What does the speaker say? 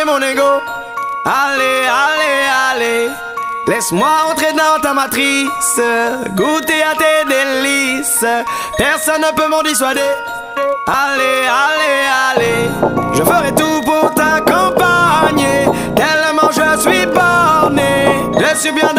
mon ego. Allez, allez, allez, laisse-moi entrer dans ta matrice, goûter à tes délices. Personne ne peut m'en dissuader. Allez, allez, allez, je ferai tout pour t'accompagner. Tellement je suis borné, je suis bien